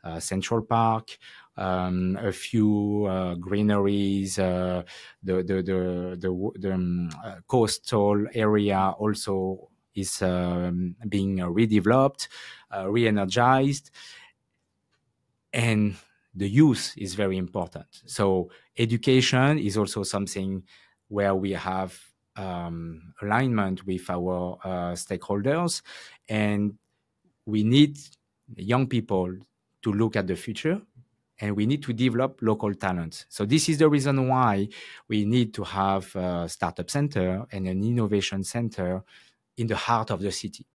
Central Park, a few greeneries, the coastal area also is being redeveloped, re-energized, and the youth is very important. So education is also something where we have alignment with our stakeholders, and we need young people to look at the future, and we need to develop local talents. So this is the reason why we need to have a startup center and an innovation center in the heart of the city.